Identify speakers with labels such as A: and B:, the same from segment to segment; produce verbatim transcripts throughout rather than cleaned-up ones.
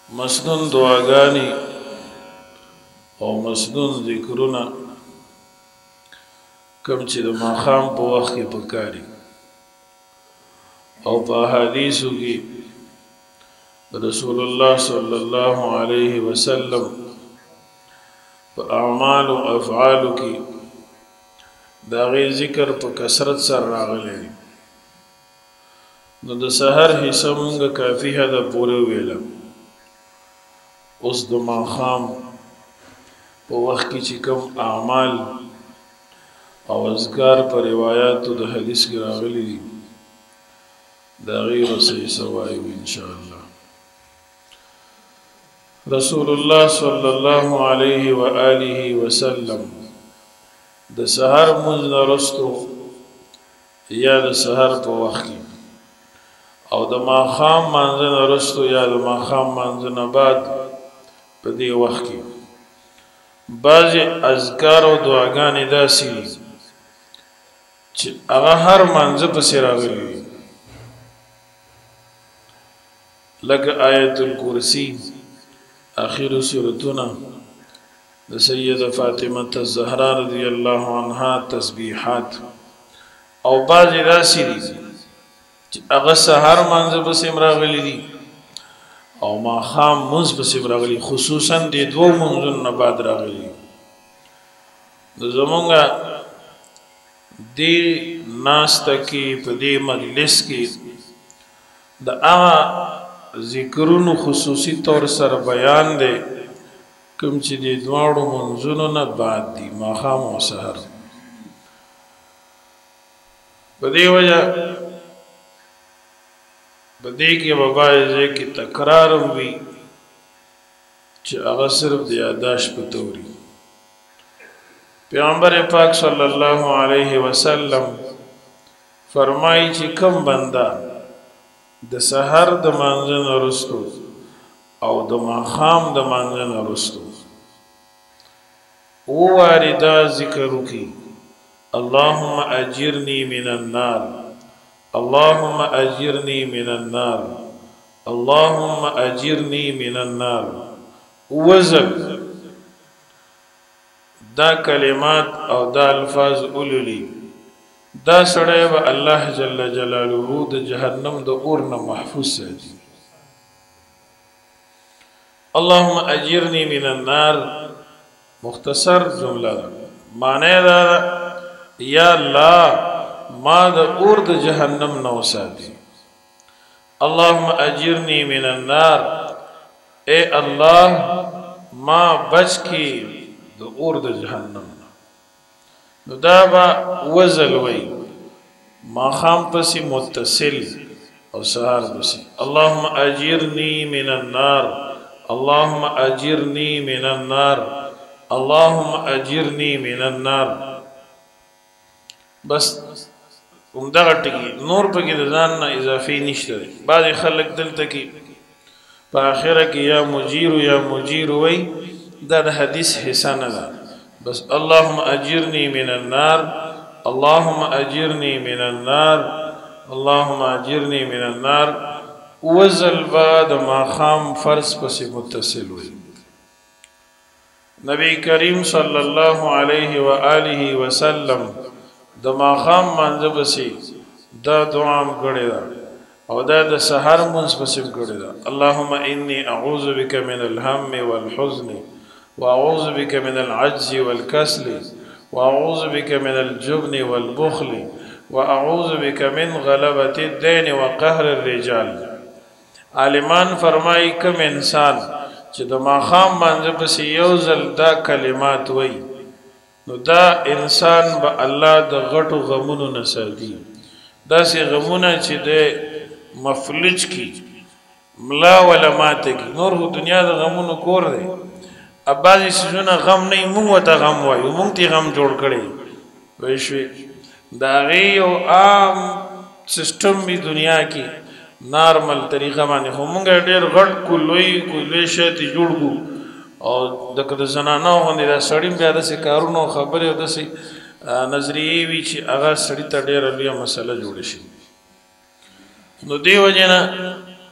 A: مسنون دعاګانی او مسنون ذکرونه کوم چې د ماښام په وخت کې پکاري او په احادیثو کې رسول الله صلی الله علیه وسلم په اعمال او افعالو کې د هغې ذکر په کثرت سره راغلی دی. نو د سحر حصه مونږ کافي حده پورې وویله. اوس د ماښام په وخت کې چې کوم اعمال او اذکار په روایاتو د حدیث کې راغلي دي د هغې به څه حصه وایو انشاءالله. رسول الله صلی الله علیه و آله وسلم د سحر مونځ نه وروستو یا د سحر په وخت کې او د ماښام مانځه نه وروستو یا د ماښام مانځه نه بعد په دې وخت کې بعضې اذکار او دعاګانې داسې دي چې هغه هر مانځه پسې راغلي وي، لکه آیت الکرسی، آخر سورتونه د سیده فاطمه الزهرا رضی الله عنها، تسبیحات او بعضې داسې دي چې هغه سحر مانځه پسې هم راغلي دي او ماښام مونځ پسې هم راغلي، خصوصا د دوو مونځونو نه بعد راغلي. نو زمونږ دې ناسته کې په دې مجلس کې د هغه ذکرونو خصوصي طور سره بیان دی کوم چې د دواړو مونځونو نه بعد دي، ماښام او سحر. په دې وجه په دې کې به بعضې ځای کې تکرار هم وي چې هغه صرف د یاداشت په طور وي. پیغمبر پاک صلی الله علیه وسلم فرمایي چې کوم بنده د سحر د مانځه نه وروستو او د ماښام د مانځه نه وروستو اووه وارې دا ذکر وکړي: اللهم اجرني من النار، اللهم اجرني من النار، اللهم اجرني من النار. وزل دا کلمات او دا الفاظ اولولي دا سړی به الله جل جلاله د جهنم د اور نه محفوظ ساتي. اللهم اجرني من النار مختصر جمله ده، معنی دا ده یا الله ما د اور د جهنم نه وساتي. اللهم اجرني من النار، اے الله ما بچ کی د اور د جهنم نه. نو دا به وزل وی ماښام پسې متصل او سهار پسې اللهم اجرني من النار، اللهم اجرني من النار، اللهم اجرني من النار. بس همدغه ټکي، نور پکې د ځان نه اضافي نشته دی. بعضې خلک دلته کې په آخره کې یا مجیر یا مجیر وی، دا د حدیث حصه نه ده. بس اللهم اجرني من النار، اللهم اجرني من النار، اللهم اجرني من النار. وزل بعد ماښام فرض پسې متصل وي. نبی کریم صلی الله علیه و آله وسلم د ماښام مانځه پسې دا دعا هم کړې ده او دا د سحر مونځ پسې هم کړې ده: اللهم انی اعوذ بک من الهم والحزن واعوذ بک من العجز والکسل واعوذ بک من الجبن والبخل واعوذ بک من غلبة الدین وقهر الرجال. عالمان فرمائی کم انسان چې د ماښام مانځه پسې یو ځل دا کلمات وی نو دا انسان به الله د غټو غمونو نه ساتي. داسې غمونه چې د مفلج کی ملا ولا ماته کی، نور خو دنیا د غمونو کور دی. اب بعضې څیزونه غم نه وي، مونږ ورته غم وایو، مونږ ته غم جوړ کړی وی شوې. د هغې یو عام سسټم وي دنیا کې نارمل طریقه باندې، خو مونږ ډېر غټ کو لوی کو لوی شی ته جوړ کړو او دکه د زنانو غوندې دا سړي بیا داسې کارونه او خبرې او داسې نظریې وي چې هغه سړي ته ډېره لویه مسله جوړه شي. نو دې وجې نه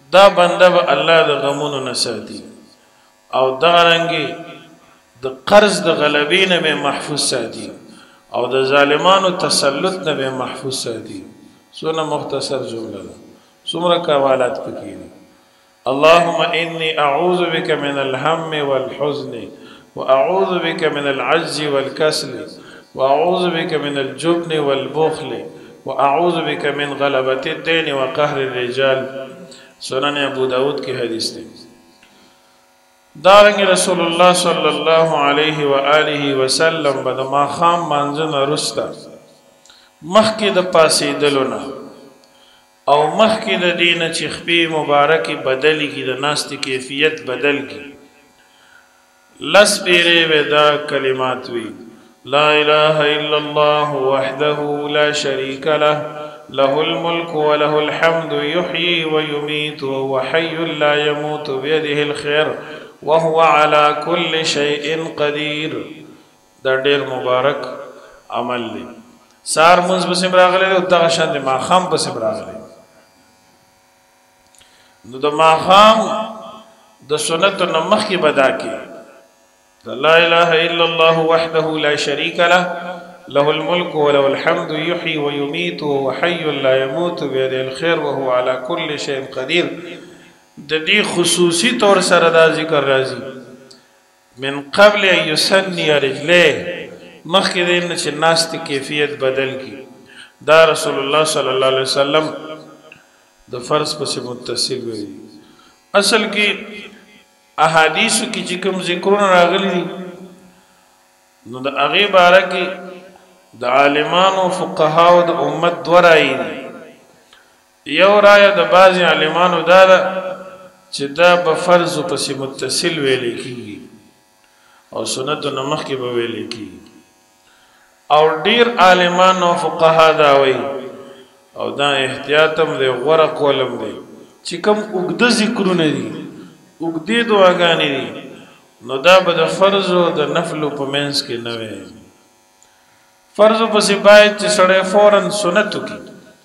A: دا بنده به الله د غمونو نه ساتي او دغه رنګې د قرض د غلبې نه به محفوظ ساتي او د ظالمانو تسلط نه به محفوظ ساتي. څونه مختصر جمله ده، څومره کمالات پکې دي. اللهم إني أعوذ بك من الهم والحزن وأعوذ بك من العجز والكسل وأعوذ بك من الجبن والبخل وأعوذ بك من غلبة الدين وقهر الرجال. سنن ابو داود کی حدیث دی. دارنگ رسول اللہ صلی اللہ علیہ وآلہ وسلم بد ماخام منزن رستا مخی د پاسی دلونا او مخی د دین چخبی مبارکی بدلی کی د ناستی کیفیت بدل کی لس پیرے ودا کلمات وی لا الہ الا اللہ وحده لا شریک له له الملك وله الحمد يحيي ويميت وهو حي لا يموت بيده الخير وهو على كل شيء قدير. دا ډیر مبارک عمل دی. سار منځ بسم راغلی او دغه شان دی ماښام بسم راغلی. نو د ماښام د سنتو نه مخکې به دا کې لا اله الا الله وحده لا شريك له له الملك وله الحمد يحيي ويميت وهو حي لا يموت بيده الخير وهو على كل شيء قدير. د دې خصوصي طور سره دا ذکر راځي من قبل ان يسني رجليه مخکې د نه چې ناستې کیفیت بدل کی. دا رسول الله صلی الله علیه وسلم د فرض پسې متصل وي. اصل کې احادیثو کې چې کوم ذکرونه راغلي دي نو د هغې باره کې د عالمانو فقهاو د امت دوه رایې دي. یو رایه د بعضې عالمانو دا ده چې دا به فرضو پسې متصل ویلی کېږي او سنتو نه مخکې به ویلی کېږي او ډېر عالمان او فقها دا وایي او دا احتیاط هم دی غوره قول هم دی چې کوم اوږده ذکرونه دي اوږدې دعاګانې دي نو دا به د فرضو د نفلو په منځ کې نه وي. فرضو پسې باید چې سړی فوراً سنتو کې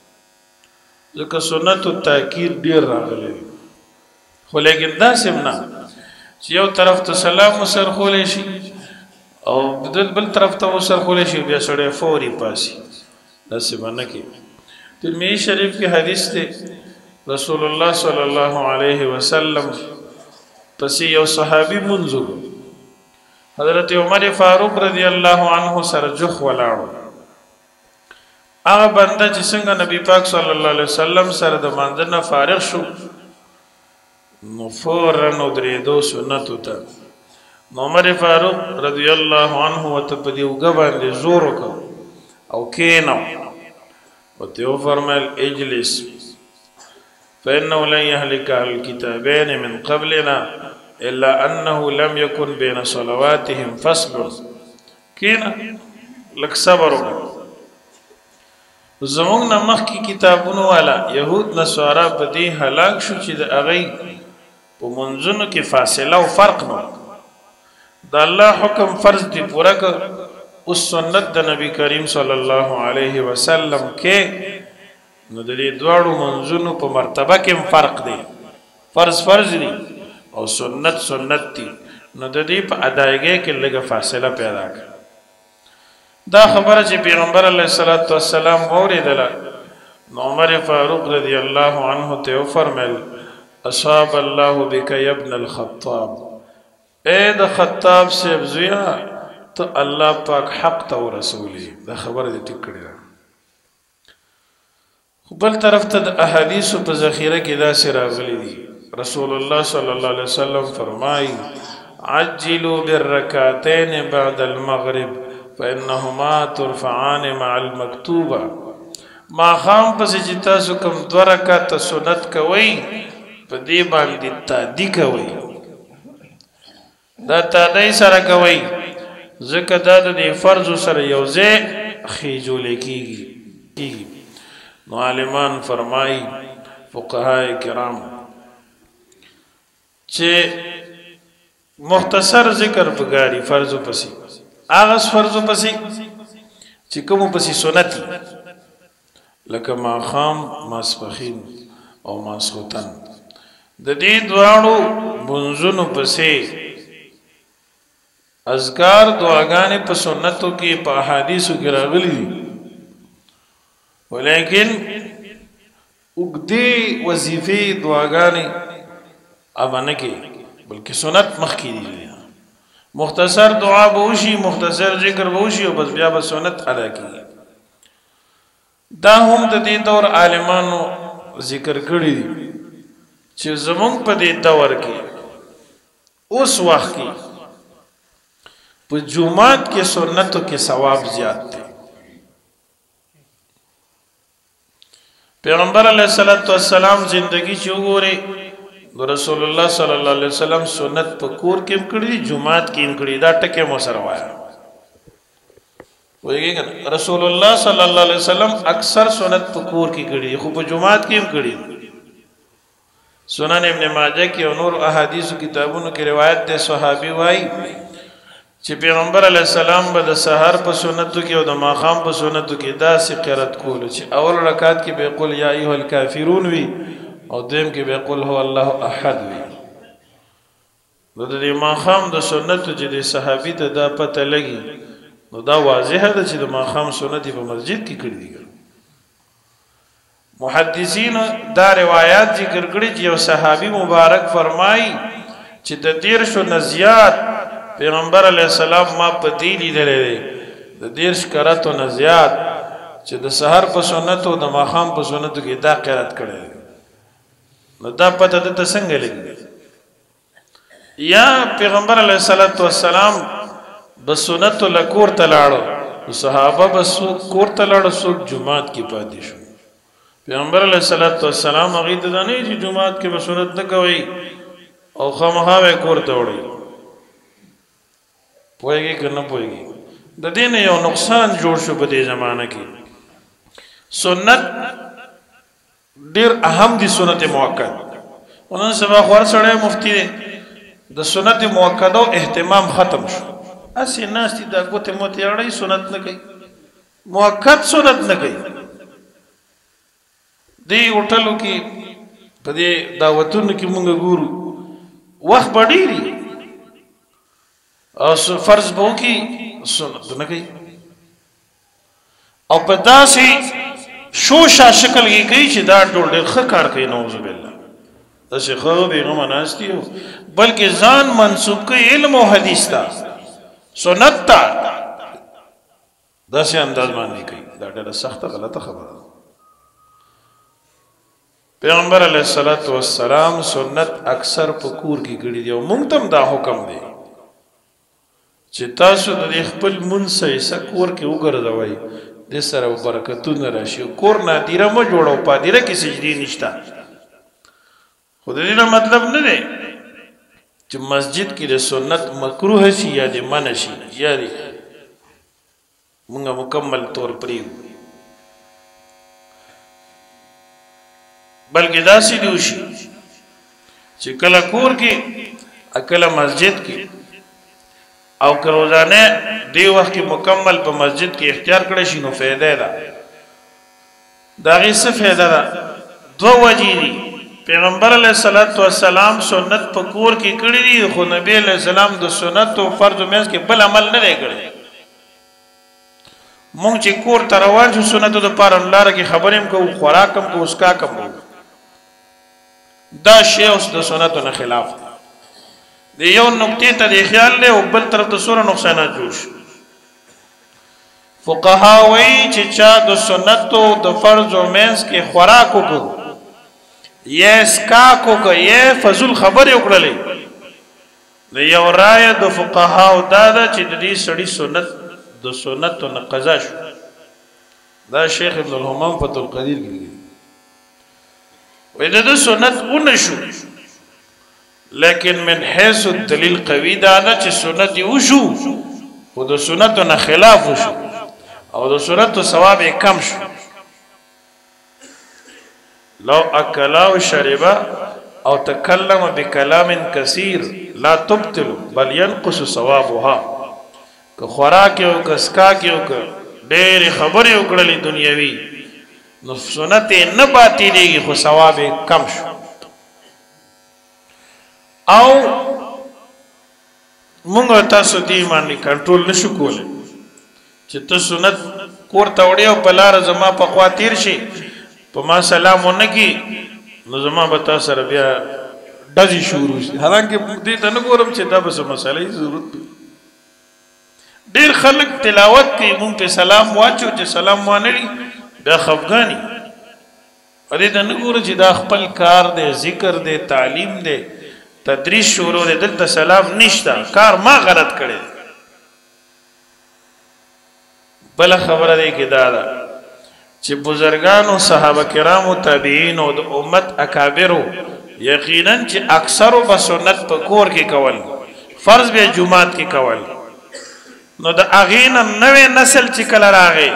A: ځکه سنتو تاکید ډېر راغلی خو لیکن داسې هم نه چې یو طرف ته سلام وسرخولی شي او بل طرف ته وسرخولی شي بیا سړی فوري پاسي داسې به نه کوي. ترمذي شریف کې حدیث دی رسول الله صلی الله علیه وسلم پسې یو صحابي منځو حضرت عمر فاروق رضی الله عنه سره جوخ ولاړو. هغه بنده چې څنګه نبی پاک صلی الله علیه وسلم سره د مانځه نه فارغ شو نو فوراً ودرېدو سنتو ته. نو عمر فاروق رضی الله عنه ورته په دې اوږه باندې زور وکړ او کېنو ورته وفرمیل اجلس فإنه لن يهلك الكتابين من قبلنا إلا أنه لم يكن بين صلواتهم فصل. کېنه لږ صبر وکړه. زمونږ نه مخکې کتابونو والا یهود نصارا په دې هلاک شو چې د هغوی په منځونو کې فاصله او فرق نه د الله حکم فرض دی پوره که اوس سنت د نبی کریم صلی الله علیه وسلم کې نو د دې دواړو منځونو په مرتبه کې فرق دی. فرض فرض دی او سنت سنت دی نو د دې په ادایګۍ کې لږه فاصله پیدا کړه. دا خبره چې پیغمبر علیه الصلاة والسلام واورېدله نو عمر فاروق رضی الله عنه ته وفرمیل اصاب الله بك يا ابن الخطاب. اے د خطاب صاحب زویا ته الله پاک حق ته ورسولي. دا خبره دې ټیک کړې ده. خو بل طرف ته د احادیثو په ذخیره کې داسې راغلي دي رسول الله صلی الله علیه وسلم فرمایي عجلوا بالرکعتین بعد المغرب فإنهما ترفعان مع المكتوبة. ماښام پسې چې تاسو کوم دوه رکعته سنت کوئ په دې باندې تادي کوئ دا تادی سره کوئ ځکه دا د دې فرضو سره یو ځای خېجولی کېږي. نو عالمان فرمایي فقهای کرام چې مختصر ذکر پکاري فرضو پسې هغه فرضو پسې چې کومو پسې سنت لکه ماښام ماسپښین او ماسخوتن د دې دواړو منځونو پسې اذکار دعاګانې په سنتو کې په احادیثو کې راغلي دي ولیکن اوږدې وظیفې دعاګانې هغه نه کوي بلکې سنت مخکې دي مختصر دعا به وشي مختصر ذکر به وشي او بس بیا به سنت ادا کیږي دا هم د دې دور عالمانو ذکر کړی دي چې زمونږ په دې دور کې اوس وخت کې په جمعات کې سنتو کې ثواب زیات دی پیغمبر علیه الصلاۃ والسلام زندگی چې وګوري رسول الله صلی الله علیه وسلم سنت په کور کې کړی جمعات کې کړی دا ټکه مو سره وایا وایي کنه رسول الله صلی الله علیه وسلم اکثر سنت په کور کې کړی خو په جمعات کې کړی سنن ابن ماجه کې او نور احادیث کتابونو کې روایت ده صحابي وایي چې پیغمبر علیه السلام به د سحر په سنتو کې او د ماښام په سنتو کې داسې قرات کول چې اول رکعت کې به قل یا ایها الکافرون وی او دیم کې به قل هو الله احد وی نو د دې ماښام د سنتو چې د صحابي ته دا پته لګي نو دا واضح ده چې د ماښام سنت په مسجد کې کړی دي محدثین دا روایت ذکر کړي چې یو صحابي مبارک فرمایي چې د دیرشو نه زیات پیغمبر علیہ السلام ما پتی لیدلې د دیرش کراتو نه زیات چې د سحر په سنتو د ماښام په سنتو کې دا قرات کړي نو دا پته د څنګه لګي یا پیغمبر علیہ الصلوۃ والسلام د سنتو لکور تلاړو صحابه بس کور تلاړو سو جمعات کې پاتې شو پیغمبر علیہ الصلوۃ والسلام هغه ته نه چې جمعات کې به سنت نه کوي او خامخا کور ته وړي پوهیږي که نه پوهیږي د دې نه یو نقصان جوړ شو په دې زمانه کې سنت ډېر اهم دي سنت موکد نن سبا خو هر سړی مفتي دی د سنت موکدو اهتمام ختم شو اسې ناستې دا ګوتې موتې اړوي سنت نه کوي موکد سنت نه کوي دې هوټلو کې په دې دعوتونو کې مونږ ګورو وخت به ډېر او فرض بو کی سنت نه کوي او په داسې شوشا شکل کې کوي چې دا ټول ډېر ښه کار کوي نعوذ بالله داسې ښه بېغمه ناست دي بلکې ځان منسوب کوي علم او حدیث ته سنت ته داسې انداز باندې کوي دا ډېره سخته غلطه خبره ده پیغمبر علیه الصلاۃ والسلام سنت اکثر په کور کې کړي دي او موږ ته دا حکم دی چې تاسو د خپل منځ سکور کې وګرځوي د سره برکتونه راشي کور نادیره مو جوړو پادیره کې سجدي نشته خو د دې مطلب نه دی چې مسجد کې د سنت مکروه شي یا د منع شي یا د موږ مکمل طور پریو بلکې داسې دی وشي چې کله کور کې کله مسجد کې او که روزانه دی وخت کې مکمل په مسجد کې اختیار کړی شي نو فایده ده دا غي څه فایده ده دوه وجې دي پیغمبر علیه الصلاۃ والسلام سنت په کور کې کړی دي خو نبی علیه السلام د سنت او فرض مېز کې بل عمل نه دی کړی مونږ چې کور ته روان شو سنتو د پاره لاره کې خبرې هم کوو خوراک هم کوو اسکا کوو دا شی اوس د سنتو نه خلاف دی د یو نقطې ته د خیال له او بل طرف ته سره نقصانات جوړ شي فقها وایي چې چا د سنتو د فرض او مینس کې خوراک وکړو یا اسکا وکړو یا فضل خبرې وکړلې د یو رایه د فقهاو دا ده چې د دې سړي سنت د سنتو نه قضا شو دا شیخ ابن الهمام فتح القدیر کې وایي د سنت ونه شو لیکن من حیث الدلیل قوی دا ده چې سنت یې وشو خو د سنتو نه خلاف وشو او د سنتو ثواب یې کم شو لو اکلا و شربا او تکلم بکلام کثیر لا تبطل بل ينقص ثوابها که خوراک یو که اسکاک یو که ډېرې خبرې وکړلې دنیوي نو سنت یې نه باطلېږي خو ثواب یې کم شو او مونږ تاسو دې باندې کنټرول نشو کولی چې ته سنت کور ته وړې او په لاره زما په خوا تیر شي په ما سلام ونه کړي نو زما به تا سره بیا ډزې شروع شي. حالانکه دې ته نه ګورم چې دا به څه مسئلې ضرورت وي. ډېر خلک تلاوت کوي مونږ په سلام واچو چې سلام وانه بیا خفګاني او دې ته نه ګورو چې دا خپل کار دی ذکر دی تعلیم دی تدریس شروع دی دلته سلام نشته کار ما غلط کړی. بل خبره دی کې دا ده چې بزرگانو صحابه کرامو تابعین او د امت اکابرو یقینا چې اکثرو به سنت په کور کې کول فرض به جمعات کې کول. نو د اغین نوې نسل چې کله راغی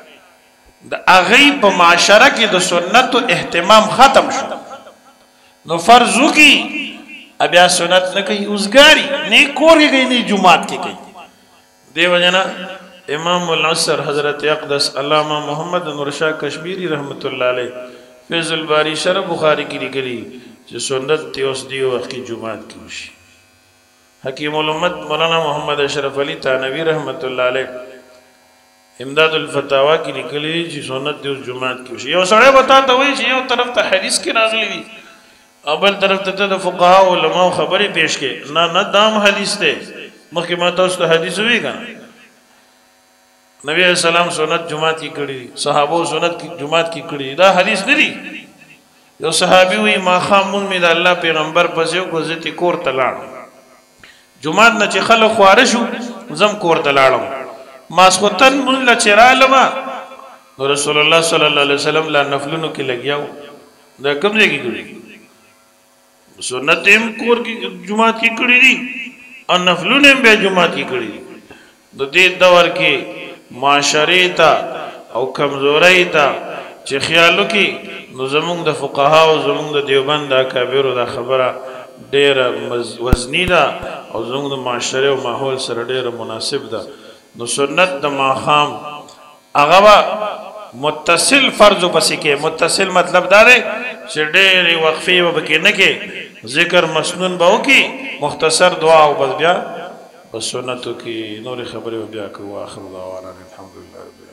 A: د اغی په معاشره کې د سنت اهتمام ختم شو نو فرضو کې بیا سنت نه کوي اوسګاری نه کور کې کوي نه جمعات کې کوي. دیو جنا امام العصر حضرت اقدس علامہ محمد نور شاہ کشمیری رحمت اللہ علیہ فیض الباری شرح بخاری کی لکلی چې سنت تی اوس دی وخت کې جمعات کې وشي. حکیم الامت مولانا محمد اشرف علی تانوی رحمت اللہ علیہ امداد الفتاوا کی لکلی چې سنت دی اوس جمعات کې وشي. یو سړی وتا ته وایي چې یو طرف ته حدیث کې راغلی وي او بل طرف ته د فقها او علماء خبرې پیش کې نه نه دام حدیث دی مخکې ما تاسو ته حدیث وی کنه نبی علیہ السلام سنت جمعات کی کړي صحابو سنت کی جمعات کی کړي دا حدیث نه دی. یو صحابي وی ما خامون می د الله پیغمبر پسې کو زتی کور تلاړ جمعات نه چې خلک خواره شو زم کور تلاړم ماسختن مون لا چرالما رسول الله صلی الله علیه وسلم لا نفلونو کې لګیاو دا کوم ځای کې کړي سنت هم کور کې جمعات کی کړي دي او نفلونه به جمعات کی کړي دي. د دې دور کې معاشره تا او کمزوري تا چې خیالو کې نو زمونږ د فقها او زمونږ د دیوبند اکابرو دا خبره ډېره وزنی ده او زمونږ د معاشره او ماحول سره ډېره مناسب ده. نو سنت د ماښام هغه متصل فرض پسې کې متصل مطلب دا دی چې ډېرې وقفې به پکې نه کې ذکر مسنون به وکړي مختصر دعا او بس بیا بس سنتو کی نور خبریں بیا کو آخر دعوانا الحمدللہ.